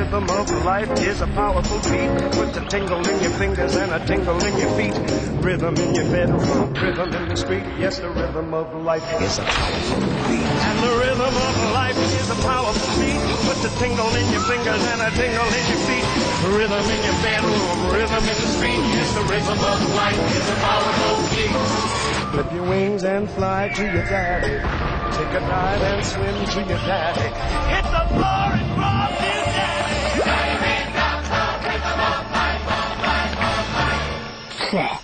rhythm of life is a powerful beat. Put a tingle in your fingers and a tingle in your feet. Rhythm in your bedroom, rhythm in the street. Yes, the rhythm of life is a powerful beat. And the rhythm of life is a powerful beat. Put a tingle in your fingers and a tingle in your feet. Rhythm in your bedroom, rhythm in the street. Yes, the rhythm of life is a powerful beat. Flip your wings and fly to your daddy. Take a dive and swim to your daddy. Hit the floor and rock his daddy. Driving down the rhythm of life, of life, of life.